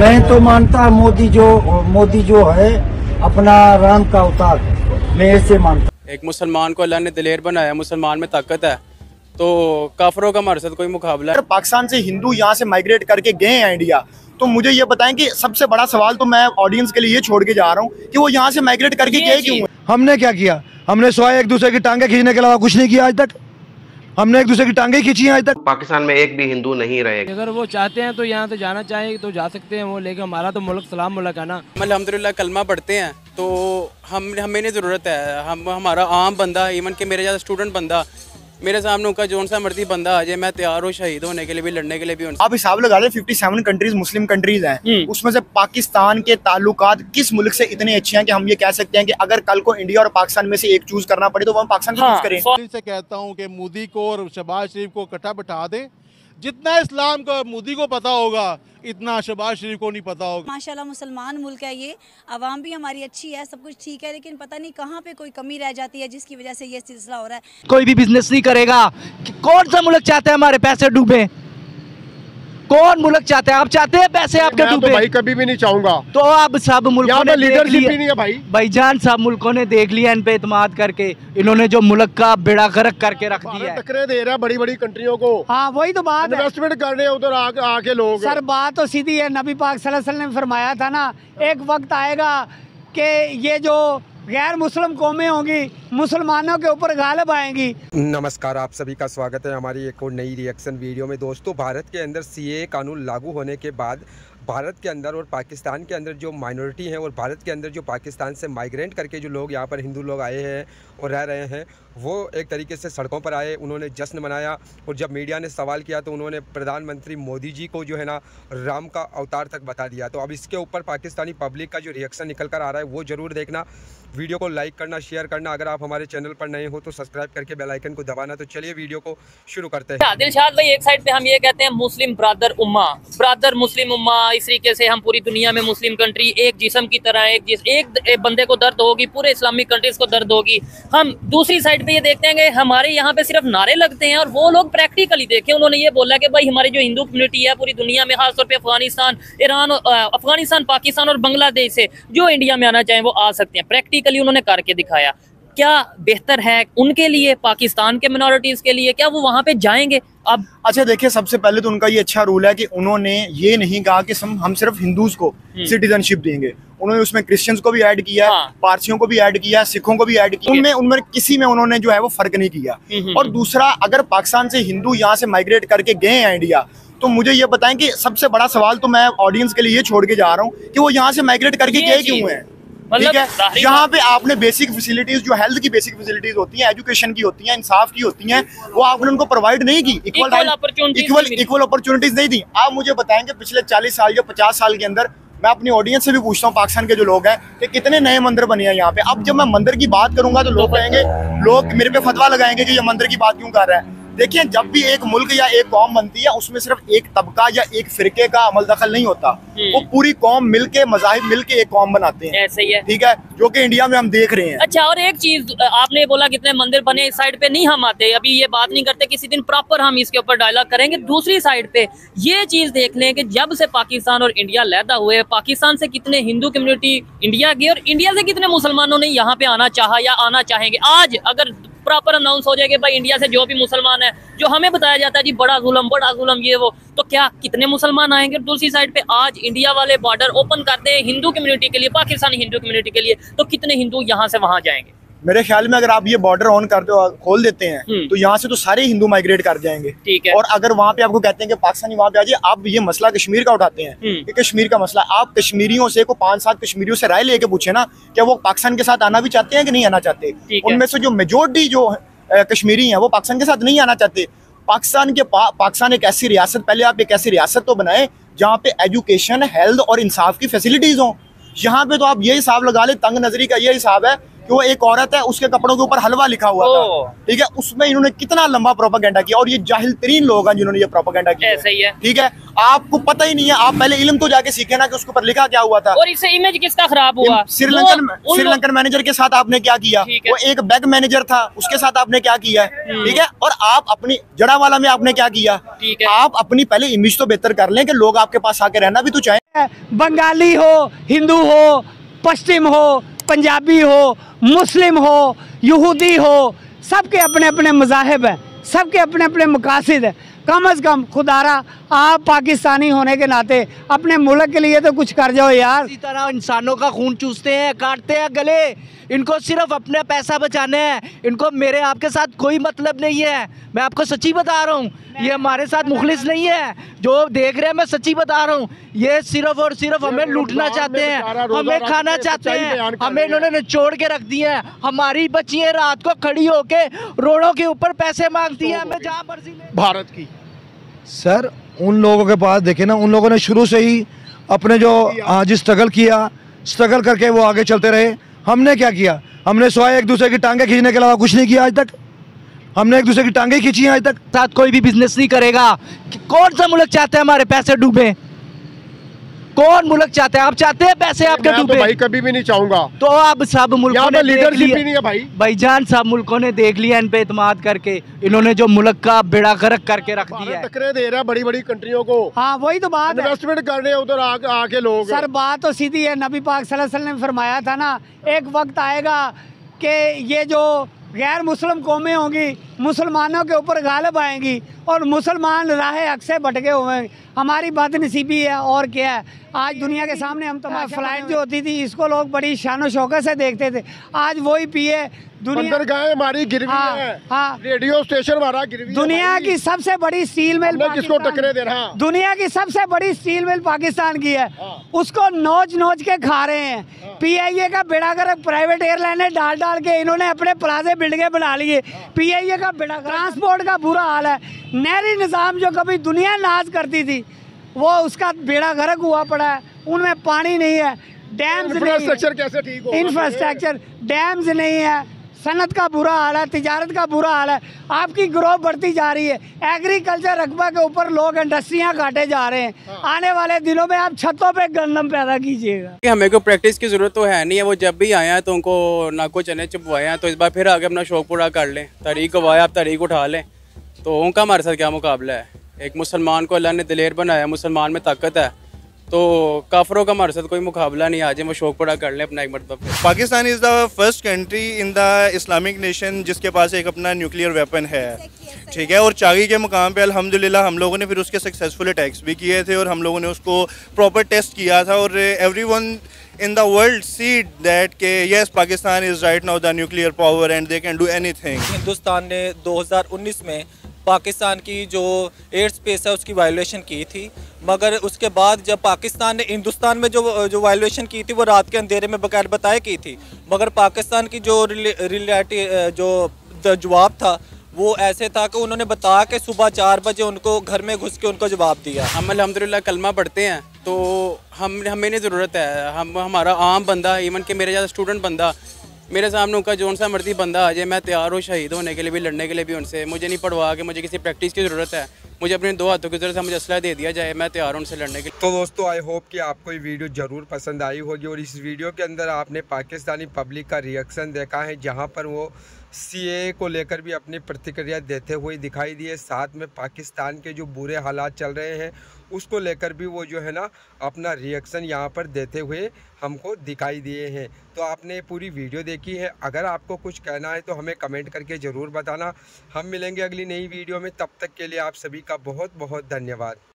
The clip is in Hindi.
मैं तो मानता मोदी जो है अपना राम का अवतार, मैं ऐसे मानता। एक मुसलमान को अल्लाह ने दिलेर बनाया, मुसलमान में ताकत है, तो काफरों का हमारे साथ कोई मुकाबला है। पाकिस्तान से हिंदू यहाँ से माइग्रेट करके गए हैं इंडिया, तो मुझे ये बताएं कि सबसे बड़ा सवाल तो मैं ऑडियंस के लिए ये छोड़ के जा रहा हूँ कि वो यहाँ से माइग्रेट करके गए क्यों? हमने क्या किया? हमने स्वाय एक दूसरे की टांगे खींचने के अलावा कुछ नहीं किया आज तक। हमने एक दूसरे की टांगे खींची हैं आज तक। पाकिस्तान में एक भी हिंदू नहीं रहेगा। अगर वो चाहते हैं तो यहाँ से जाना चाहें तो जा सकते हैं वो, लेकिन हमारा तो मुल्क सलाम मुल्क है ना। अल्हम्दुलिल्लाह कलमा पढ़ते हैं तो हमें नहीं ज़रूरत है। हमारा आम बंदा, इवन के मेरे जैसा स्टूडेंट बंदा, मेरे सामने उनका जोन सा मर्जी बंदा आ जाए, मैं तैयार हूँ शहीद होने के लिए भी, लड़ने के लिए भी। आप हिसाब लगा लें 57 कंट्रीज मुस्लिम कंट्रीज हैं, उसमें से पाकिस्तान के ताल्लुकात किस मुल्क से इतने अच्छे हैं कि हम ये कह सकते हैं कि अगर कल को इंडिया और पाकिस्तान में से एक चूज करना पड़े तो वो हम पाकिस्तान को चूज करें। से कहता हूँ कि मोदी को और शहबाज शरीफ को इकट्ठा बिठा दें। जितना इस्लाम का मोदी को पता होगा इतना शहबाज शरीफ को नहीं पता होगा। माशाल्लाह मुसलमान मुल्क है ये, आवाम भी हमारी अच्छी है, सब कुछ ठीक है, लेकिन पता नहीं कहाँ पे कोई कमी रह जाती है जिसकी वजह से ये सिलसिला हो रहा है। कोई भी बिजनेस नहीं करेगा। कौन सा मुल्क चाहता है हमारे पैसे डूबे? कौन मुल्क चाहते हैं? आप चाहते हैं पैसे आपके डूबे? तो भाई कभी भी नहीं चाहूंगा। तो अब सब मुल्कों ने लीडरशिप भी नहीं है भाईजान, सब मुल्कों ने देख लिया इन पे एतमाद करके, इन्होंने जो मुल्क का बेड़ा गर्क करके रख दिया है। टक्करे दे रहा है बड़ी बड़ी कंट्रियों को। हाँ वही तो बात है, इन्वेस्टमेंट कर रहे हैं उधर आके लोग। सर बात तो सीधी है, नबी पाक सल्लल्लाहु अलैहि वसल्लम ने फरमाया था ना, एक वक्त आएगा कि ये जो गैर मुस्लिम कौमें होंगी मुसलमानों के ऊपर गालिब आएंगी। नमस्कार, आप सभी का स्वागत है हमारी एक और नई रिएक्शन वीडियो में। दोस्तों, भारत के अंदर सीएए कानून लागू होने के बाद भारत के अंदर और पाकिस्तान के अंदर जो माइनॉरिटी हैं और भारत के अंदर जो पाकिस्तान से माइग्रेंट करके जो लोग यहाँ पर हिंदू लोग आए हैं और रह रहे हैं, वो एक तरीके से सड़कों पर आए, उन्होंने जश्न मनाया। और जब मीडिया ने सवाल किया तो उन्होंने प्रधानमंत्री मोदी जी को जो है ना राम का अवतार तक बता दिया। तो अब इसके ऊपर पाकिस्तानी पब्लिक का जो रिएक्शन निकल कर आ रहा है वो ज़रूर देखना। वीडियो को लाइक करना, शेयर करना, अगर आप हमारे चैनल पर नए हो तो सब्सक्राइब करके बेल आइकन को दबाना। तो चलिए वीडियो को शुरू करते हैं। दिलशाद भाई, एक साइड पे हम ये कहते हैं मुस्लिम ब्रादर उम्मा, ब्रादर मुस्लिम उम्मा, इस तरीके से हम पूरी दुनिया में मुस्लिम कंट्री एक जिस्म की तरह, एक बंदे को दर्द होगी, पूरे इस्लामिक कंट्रीज को दर्द होगी। हम दूसरी साइड पे ये देखते हैं कि हमारे यहाँ पे सिर्फ नारे लगते हैं और वो लोग प्रैक्टिकली देखें। उन्होंने ये बोला कि भाई हमारी जो हिंदू कम्युनिटी है पूरी दुनिया में, खासतौर पे अफगानिस्तान, ईरान, अफगानिस्तान, पाकिस्तान और बांग्लादेश से जो इंडिया में आना चाहें वो आ सकते हैं। प्रैक्टिकली उन्होंने करके दिखाया। क्या बेहतर है उनके लिए, पाकिस्तान के मिनॉरिटीज के लिए? क्या वो वहां पे जाएंगे? अब अच्छा देखिए, सबसे पहले तो उनका ये अच्छा रूल है कि उन्होंने ये नहीं कहा कि हम सिर्फ हिंदूज को सिटीजनशिप देंगे। उन्होंने उसमें क्रिश्चियंस को भी ऐड किया, पारसियों को भी ऐड किया, सिखों को भी ऐड किया। उनमें किसी में उन्होंने जो है वो फर्क नहीं किया। और दूसरा, अगर पाकिस्तान से हिंदू यहाँ से माइग्रेट करके गए हैं इंडिया, तो मुझे ये बताएं कि सबसे बड़ा सवाल तो मैं ऑडियंस के लिए ये छोड़ के जा रहा हूँ कि वो यहाँ से माइग्रेट करके गए क्यों हैं। ठीक है, यहाँ पे आपने बेसिक फैसिलिटीज, जो हेल्थ की बेसिक फैसिलिटीज होती हैं, एजुकेशन की होती हैं, इंसाफ की होती हैं, वो आपने उनको प्रोवाइड नहीं की। इक्वल अपॉर्चुनिटीज नहीं दी। आप मुझे बताएंगे पिछले 40 साल या 50 साल के अंदर, मैं अपनी ऑडियंस से भी पूछता हूँ पाकिस्तान के जो लोग हैं कि कितने नए मंदिर बने हैं यहाँ पे। अब जब मैं मंदिर की बात करूंगा तो लोग कहेंगे, लोग मेरे पे फतवा लगाएंगे कि ये मंदिर की बात क्यों कर रहा है। देखिए, जब भी एक मुल्क या एक कौम बनती है उसमें सिर्फ एक तबका या एक फिरके का अमल दखल नहीं होता, वो पूरी कौम मिलके, मज़ाहिब मिलके एक कौम बनाते हैं। ऐसे ही है, ठीक है, जो कि इंडिया में हम देख रहे हैं। अच्छा, और एक चीज आपने बोला कितने मंदिर बने, इस साइड पे नहीं हम आते, अभी ये बात नहीं करते, किसी दिन प्रॉपर हम इसके ऊपर डायलॉग करेंगे। दूसरी साइड पे ये चीज देख लें कि जब से पाकिस्तान और इंडिया लैदा हुए, पाकिस्तान से कितने हिंदू कम्युनिटी इंडिया गई और इंडिया से कितने मुसलमानों ने यहाँ पे आना चाहा या आना चाहेंगे। आज अगर प्रॉपर अनाउंस हो जाए कि भाई इंडिया से जो भी मुसलमान है, जो हमें बताया जाता है जी बड़ा जुल्म ये वो, तो क्या कितने मुसलमान आएंगे? दूसरी साइड पे आज इंडिया वाले बॉर्डर ओपन करते हैं हिंदू कम्युनिटी के लिए, पाकिस्तानी हिंदू कम्युनिटी के लिए, तो कितने हिंदू यहाँ से वहां जाएंगे? मेरे ख्याल में अगर आप ये बॉर्डर ऑन करते हो, खोल देते हैं, तो यहाँ से तो सारे हिंदू माइग्रेट कर जाएंगे। ठीक है। और अगर वहाँ पे आपको कहते हैं कि पाकिस्तानी वहाँ पे आ जाइए, आप ये मसला कश्मीर का उठाते हैं कि कश्मीर का मसला, आप कश्मीरियों से को 5-7 कश्मीरियों से राय लेके पूछे ना, क्या वो पाकिस्तान के साथ आना भी चाहते हैं कि नहीं आना चाहते। उनमें से जो मेजोरिटी जो कश्मीरी हैं वो पाकिस्तान के साथ नहीं आना चाहते। पाकिस्तान एक ऐसी रियासत, पहले आप एक ऐसी रियासत तो बनाए जहाँ पे एजुकेशन, हेल्थ और इंसाफ की फैसिलिटीज हों। यहाँ पे तो आप ये हिसाब लगा ले, तंग नजरी का ये हिसाब है कि वो एक औरत है, उसके कपड़ों के ऊपर हलवा लिखा हुआ था, ठीक है। उसमें इन्होंने कितना लंबा प्रोपेगेंडा किया, और ये जाहिल तरीन लोग हैं जिन्होंने ये प्रोपेगेंडा किया है, ठीक है। आपको पता ही नहीं है, आप पहले इल्म तो जाके सीखे ना कि उसके ऊपर लिखा क्या हुआ था। और इससे इमेज किसका खराब हुआ? श्रीलंकन मैनेजर के साथ आपने क्या किया, वो एक बैग मैनेजर था, उसके साथ आपने क्या किया है, ठीक है। और आप अपनी जड़ावाला में आपने क्या किया, आप अपनी पहले इमेज तो बेहतर कर लें कि लोग आपके पास आके रहना भी तो चाहें। बंगाली हो, हिंदू हो, पश्चिम हो, पंजाबी हो, मुस्लिम हो, यहूदी हो, सबके अपने अपने मज़ाहिब हैं, सबके अपने अपने मकासद हैं। कम से कम खुदारा आप पाकिस्तानी होने के नाते अपने मुल्क के लिए तो कुछ कर जाओ यार। इसी तरह इंसानों का खून चूसते हैं, काटते हैं गले, इनको सिर्फ अपने पैसा बचाने हैं, इनको मेरे आपके साथ कोई मतलब नहीं है। मैं आपको सच्ची बता रहा हूँ, ये हमारे साथ मुखलिस नहीं है जो देख रहे हैं, मैं सच्ची बता रहा हूँ। ये सिर्फ और सिर्फ हमें लूटना चाहते हैं, हमें खाना चाहते हैं, हमें इन्होंने निचोड़ के रख दिया है। हमारी बच्चियाँ रात को खड़ी होके रोडों के ऊपर पैसे मांगती हैं, हमें जहाँ मर्जी भारत की। सर उन लोगों के पास देखे ना, उन लोगों ने शुरू से ही अपने जो आज स्ट्रगल किया, स्ट्रगल करके वो आगे चलते रहे। हमने क्या किया, हमने सिवाय एक दूसरे की टांगे खींचने के अलावा कुछ नहीं किया आज तक। हमने एक दूसरे की टांगे खींची हैं आज तक। साथ कोई भी बिजनेस नहीं करेगा। कौन सा मुल्क चाहते हैं हमारे पैसे डूबे? कौन मुल्क चाहते हैं? आप चाहते हैं पैसे आपके डूबे? तो भाई कभी भी नहीं चाहूंगा। तो अब सब मुल्कों ने लीडरशिप ही नहीं है भाईजान, सब मुल्कों ने देख लिया इन पे इत्माद करके, इन्होंने जो मुल्क का बेड़ा गर्क करके रख दिया है। टकरे दे रहा है बड़ी बड़ी कंट्रियों को। हाँ वही तो बात है, इन्वेस्टमेंट कर रहे हैं उधर आके लोग। सर बात तो सीधी है, नबी पाक सल्लल्लाहु अलैहि वसल्लम ने फरमाया था ना, एक वक्त आएगा कि ये जो गैर मुस्लिम कौमें होंगी मुसलमानों के ऊपर गालिब आएंगी और मुसलमान राह हक से भटके हुए हैं। हमारी बदनसीबी है और क्या है। आज दुनिया के सामने हम तमाशा, फ्लाइट जो होती थी इसको लोग बड़ी शानो शौकत से देखते थे, आज वही पिए दुनिया गए हमारी गिरवी है। हाँ, रेडियो स्टेशन हमारा गिरवी। दुनिया की सबसे बड़ी स्टील मिल किसको टकरे दे रहा? दुनिया की सबसे बड़ी स्टील मिल पाकिस्तान की है, उसको नोच नोच के खा रहे हैं। PIA का बेड़ा गर्क प्राइवेट एयरलाइनें डाल डाल के इन्होंने अपने प्लाजे बिल्डिंगें बना लिए। PIA का बेड़ा, ट्रांसपोर्ट का बुरा हाल है। नहरी निज़ाम जो कभी दुनिया नाज करती थी वो उसका बेड़ा गर्क हुआ पड़ा है, उनमें पानी नहीं है, डैम्स इंफ्रास्ट्रक्चर कैसे ठीक हो? इंफ्रास्ट्रक्चर डैम्स नहीं है, सनत का बुरा हाल है, तिजारत का बुरा हाल है, आपकी ग्रोथ बढ़ती जा रही है। एग्रीकल्चर रकबा के ऊपर लोग इंडस्ट्रियां काटे जा रहे हैं। आने वाले दिनों में आप छतों पे गंदम पैदा कीजिएगा। हमें को प्रैक्टिस की ज़रूरत तो है नहीं है, वो जब भी आए हैं तो उनको नाको चने चुपवाए हैं, तो इस बार फिर आगे अपना शौक पूरा कर लें। तहरीक को वाया, आप तहरीक उठा लें, तो उनका हमारे साथ क्या मुकाबला है। एक मुसलमान को अल्लाह ने दिलेर बनाया, मुसलमान में ताकत है, तो काफरों का हमारे साथ कोई मुकाबला नहीं। आज हम शौक पूरा कर लें अपना एक मरतबा। Pakistan is the first country in the Islamic nation जिसके पास एक अपना न्यूक्लियर वेपन है, ठीक है। और चागी के मुकाम पे अल्हम्दुलिल्लाह हम लोगों ने फिर उसके सक्सेसफुल अटैक्स भी किए थे और हम लोगों ने उसको प्रॉपर टेस्ट किया था। और everyone in the world see that के yes Pakistan is right now the nuclear power and they can do anything। Hindustan ने 2019 में पाकिस्तान की जो एयर स्पेस है उसकी वायलेशन की थी, मगर उसके बाद जब पाकिस्तान ने हिंदुस्तान में जो वायलेशन की थी वो रात के अंधेरे में बकायदा बताया की थी, मगर पाकिस्तान की जो रियलिटी जो जवाब था वो ऐसे था कि उन्होंने बताया कि सुबह 4 बजे उनको घर में घुस के उनको जवाब दिया। हम अल्हम्दुलिल्लाह कलमा पढ़ते हैं तो हमें नहीं ज़रूरत है, हमारा आम बंदा, इवन कि मेरे ज़्यादा स्टूडेंट बंदा, मेरे सामने उनका जौन सा मर्जी बंदा आ जाए, मैं तैयार हूँ शहीद होने के लिए भी, लड़ने के लिए भी उनसे। मुझे नहीं पढ़वा के मुझे किसी प्रैक्टिस की ज़रूरत है, मुझे अपने 2 हाथों की ज़रूरत है, मुझे असला दे दिया जाए, मैं तैयार हूँ उनसे लड़ने के लिए। तो दोस्तों आई होप कि आपको ये वीडियो ज़रूर पसंद आई होगी और इस वीडियो के अंदर आपने पाकिस्तानी पब्लिक का रिएक्शन देखा है, जहाँ पर वो CAA को लेकर भी अपनी प्रतिक्रिया देते हुए दिखाई दिए। साथ में पाकिस्तान के जो बुरे हालात चल रहे हैं उसको लेकर भी वो जो है ना अपना रिएक्शन यहाँ पर देते हुए हमको दिखाई दिए हैं। तो आपने पूरी वीडियो देखी है, अगर आपको कुछ कहना है तो हमें कमेंट करके ज़रूर बताना। हम मिलेंगे अगली नई वीडियो में, तब तक के लिए आप सभी का बहुत बहुत धन्यवाद।